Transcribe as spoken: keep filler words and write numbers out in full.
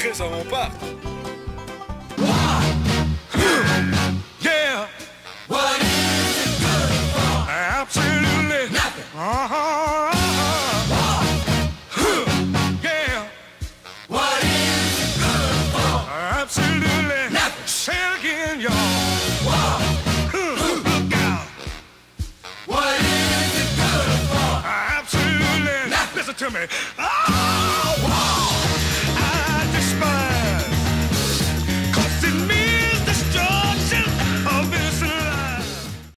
crée ça mon parc. Yeah. What is it good for? Absolutely Nothing. Uh-huh. Yeah. What is it good for? Absolutely Nothing. Say it again, y'all. Whoa. Look out. What is it good for? Absolutely Nothing. Listen to me. Ah!